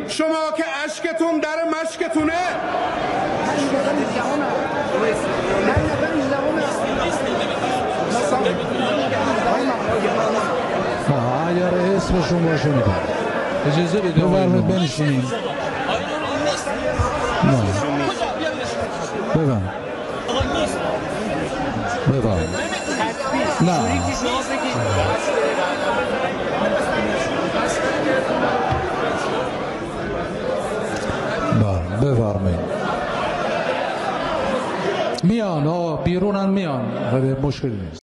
شما که اشکتون در مشکتونه. اگر اسمشون باشه میدم اجازه بده بفرمایید بنشینید. بفرمایید نه بفرمایید. میان بیرونن میان، مشکلی نیست.